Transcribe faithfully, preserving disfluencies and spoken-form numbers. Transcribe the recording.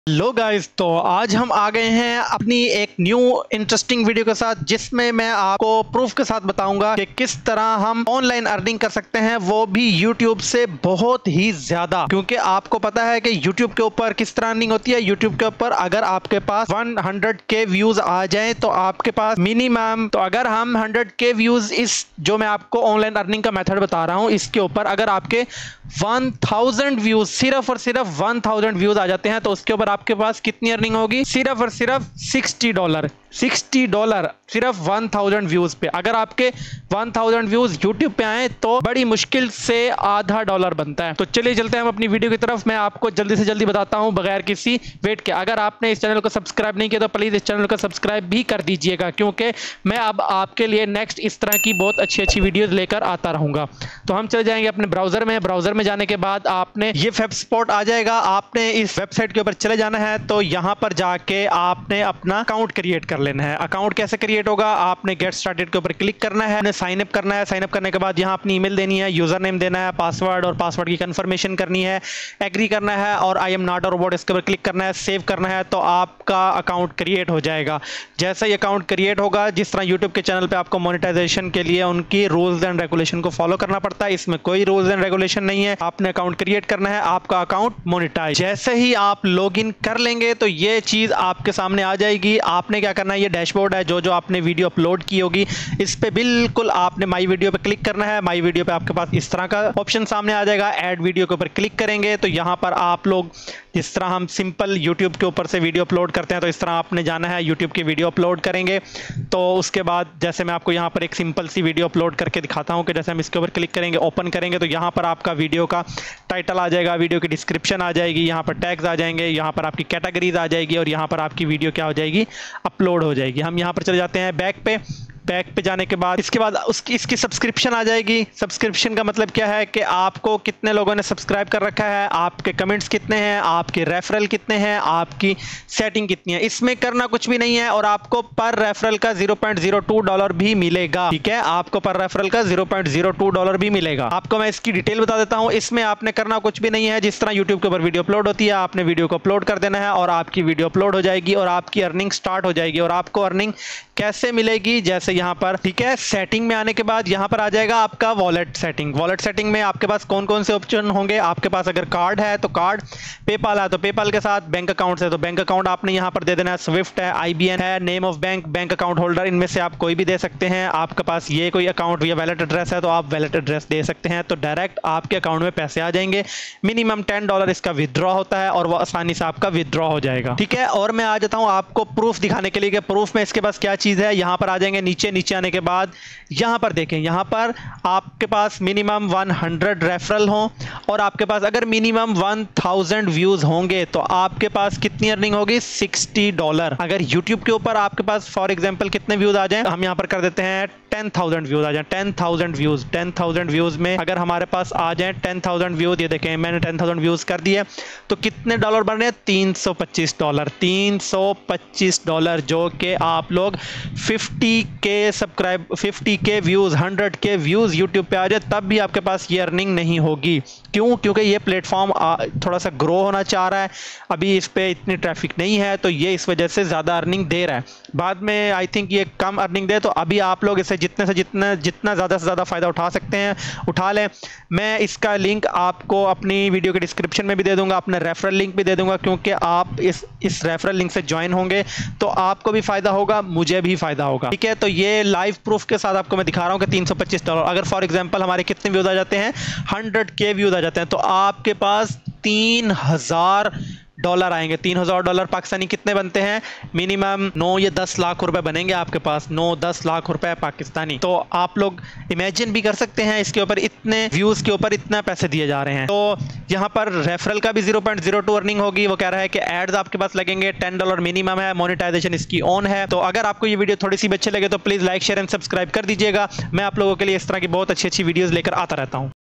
Hello guys, तो आज हम आ गए हैं अपनी एक न्यू इंटरेस्टिंग वीडियो के साथ, जिसमें मैं आपको प्रूफ के साथ बताऊंगा कि किस तरह हम ऑनलाइन अर्निंग कर सकते हैं, वो भी यूट्यूब से बहुत ही ज्यादा। क्योंकि आपको पता है कि यूट्यूब के ऊपर किस तरह अर्निंग होती है। यूट्यूब के ऊपर अगर आपके पास सौ के व्यूज आ जाएं तो आपके पास मिनिमम, तो अगर हम हंड्रेड के व्यूज इस जो मैं आपको ऑनलाइन अर्निंग का मेथड बता रहा हूं इसके ऊपर अगर आपके वन थाउजेंड व्यूज, सिर्फ और सिर्फ वन थाउजेंड व्यूज आ जाते हैं तो उसके ऊपर आपके पास कितनी अर्निंग होगी? सिर्फ और सिर्फ सिक्सटी डॉलर सिक्सटी डॉलर सिर्फ वन थाउजेंड व्यूज पे। अगर आपके वन थाउजेंड व्यूज यूट्यूब पे आए तो बड़ी मुश्किल से आधा डॉलर बनता है। तो चलिए चलते हैं हम अपनी वीडियो की तरफ। मैं आपको जल्दी से जल्दी बताता हूं बगैर किसी वेट के। अगर आपने इस चैनल को सब्सक्राइब नहीं किया तो प्लीज इस चैनल को सब्सक्राइब भी कर दीजिएगा, क्योंकि मैं अब आपके लिए नेक्स्ट इस तरह की बहुत अच्छी अच्छी वीडियोज लेकर आता रहूंगा। तो हम चले जाएंगे अपने ब्राउजर में। ब्राउजर में जाने के बाद आपने ये वेब स्पॉट आ जाएगा, आपने इस वेबसाइट के ऊपर चले जाना है। तो यहां पर जाके आपने अपना अकाउंट क्रिएट कर लेना है। अकाउंट कैसे क्रिएट होगा? आपने गेट स्टार्टेड के ऊपर क्लिक करना है, आपने साइन अप करना है। साइन अप करने के बाद यहां अपनी ईमेल देनी है, यूजर नेम देना है, पासवर्ड और पासवर्ड की कंफर्मेशन करनी है, एग्री करना है और I am not a robot इसके ऊपर क्लिक करना है, सेव करना है। तो आपका अकाउंट क्रिएट हो जाएगा। जैसे ही अकाउंट क्रिएट होगा, जिस तरह यूट्यूब के चैनल पे आपको मोनेटाइजेशन के लिए उनकी रूल्स एंड रेगुलेशन को फॉलो करना पड़ता है, इसमें कोई रूल्स एंड रेगुलेशन नहीं है। आपने अकाउंट क्रिएट करना है, आपका अकाउंट मोनेटाइज। जैसे ही आप लॉगिन कर लेंगे तो ये चीज आपके सामने आ जाएगी। आपने क्या करना है, ये डैशबोर्ड है, जो जो आपने वीडियो अपलोड की होगी इस पे बिल्कुल आपने माई वीडियो पे क्लिक करना है। माई वीडियो पे आपके पास इस तरह का ऑप्शन सामने आ जाएगा। ऐड वीडियो के ऊपर क्लिक करेंगे तो यहां पर आप लोग, जिस तरह हम सिंपल यूट्यूब के ऊपर से वीडियो अपलोड करते हैं, तो इस तरह आपने जाना है, यूट्यूब की वीडियो अपलोड करेंगे। तो उसके बाद जैसे मैं आपको यहां पर एक सिंपल सी वीडियो अपलोड करके दिखाता हूं कि जैसे हम इसके ऊपर क्लिक करेंगे, ओपन करेंगे तो यहां पर आपका वीडियो का टाइटल आ जाएगा, वीडियो की डिस्क्रिप्शन आ जाएगी, यहां पर टैग्स आ जाएंगे, यहां पर आपकी कैटेगरीज आ जाएगी और यहां पर आपकी वीडियो क्या हो जाएगी? अपलोड हो जाएगी। हम यहां पर चले जाते हैं बैक पे। बैक पे जाने के बाद इसके बाद उसकी इसकी सब्सक्रिप्शन आ जाएगी। सब्सक्रिप्शन का मतलब क्या है कि आपको कितने लोगों ने सब्सक्राइब कर रखा है, आपके कमेंट्स कितने हैं, आपके रेफरल कितने हैं, आपकी सेटिंग कितनी है। इसमें करना कुछ भी नहीं है और आपको पर रेफरल का zero point zero two dollar भी मिलेगा। ठीक है, आपको पर रेफरल का zero point zero two dollar भी मिलेगा। आपको मैं इसकी डिटेल बता देता हूं। इसमें आपने करना कुछ भी नहीं है। जिस तरह यूट्यूब के ऊपर वीडियो अपलोड होती है, आपने वीडियो को अपलोड कर देना है और आपकी वीडियो अपलोड हो जाएगी और आपकी अर्निंग स्टार्ट हो जाएगी। और आपको अर्निंग कैसे मिलेगी? जैसे यहां पर, ठीक है, सेटिंग में आने के बाद यहां पर आ जाएगा आपका वॉलेट सेटिंग। वॉलेट सेटिंग में आपके पास कौन कौन से ऑप्शन होंगे? आपके पास अगर कार्ड है तो कार्ड, पेपाल है तो पेपाल के साथ, बैंक अकाउंट है तो बैंक अकाउंट आपने यहां पर दे देना है। स्विफ्ट है, आईबीएन है, name of bank, bank account holder, इनमें से आप कोई भी दे सकते हैं। आपके पास ये कोई अकाउंट या वैलेट एड्रेस है तो आप वैलेट एड्रेस दे सकते हैं, तो डायरेक्ट आपके अकाउंट में पैसे आ जाएंगे। मिनिमम टेन डॉलर इसका विदड्रॉ होता है और वो आसानी से आपका विदड्रॉ हो जाएगा। ठीक है, और मैं आ जाता हूं आपको प्रूफ दिखाने के लिए कि प्रूफ में इसके पास क्या चीज है। यहां पर आ जाएंगे नीचे। नीचे आने के बाद यहां पर देखें, यहां पर आपके पास मिनिमम हंड्रेड रेफरल हो और आपके पास अगर मिनिमम वन थाउजेंड व्यूज होंगे तो आपके पास कितनी अर्निंग होगी? Sixty dollar. अगर यूट्यूब के ऊपर आपके पास फॉर एग्जांपल कितने व्यूज आ जाएं, हम यहां पर कर देते हैं टेन थाउजेंड व्यूज आ जाए। Ten thousand views ten thousand views में अगर हमारे पास आ जाए टेन थाउजेंड व्यूज, ये देखें मैंने टेन थाउजेंड व्यूज कर दिए, तो कितने डॉलर बन रहे हैं? तीन सौ पच्चीस डॉलर तीन सौ पच्चीस डॉलर, जो कि आप लोग fifty K subscribe fifty K views, hundred K views YouTube पे आ जाए तब भी आपके पास ये अर्निंग नहीं होगी। क्यों? क्योंकि ये प्लेटफॉर्म थोड़ा सा ग्रो होना चाह रहा है, अभी इस पे इतनी ट्रैफिक नहीं है, तो ये इस वजह से ज्यादा अर्निंग दे रहा है। बाद में आई थिंक ये कम अर्निंग दे, तो अभी आप लोग इसे जितने से जितना जितना ज़्यादा से ज़्यादा फ़ायदा उठा सकते हैं उठा लें। मैं इसका लिंक आपको अपनी वीडियो के डिस्क्रिप्शन में भी दे दूंगा, अपने रेफरल लिंक भी दे दूंगा, क्योंकि आप इस इस रेफरल लिंक से ज्वाइन होंगे तो आपको भी फ़ायदा होगा, मुझे भी फ़ायदा होगा। ठीक है, तो ये लाइव प्रूफ के साथ आपको मैं दिखा रहा हूँ कि तीन सौ पच्चीस डॉलर, अगर फॉर एग्जाम्पल हमारे कितने व्यूज़ आ जाते हैं? हंड्रेड के व्यूज़ आ जाते हैं, तो आपके पास तीन हज़ार डॉलर आएंगे। तीन हजार डॉलर पाकिस्तानी कितने बनते हैं? मिनिमम नौ या दस लाख रुपए बनेंगे आपके पास, नौ दस लाख रुपए पाकिस्तानी। तो आप लोग इमेजिन भी कर सकते हैं, इसके ऊपर इतने व्यूज के ऊपर इतना पैसे दिए जा रहे हैं। तो यहाँ पर रेफरल का भी zero point zero two earning होगी। वो कह रहा है कि एड्स आपके पास लगेंगे, टेन डॉलर मिनिमम है, मोनेटाइजेशन इसकी ऑन है। तो अगर आपको ये वीडियो थोड़ी सी भी अच्छी लगे तो please like share and subscribe कर दीजिएगा। मैं आप लोगों के लिए इस तरह की बहुत अच्छी अच्छी वीडियोज लेकर आता रहता हूँ।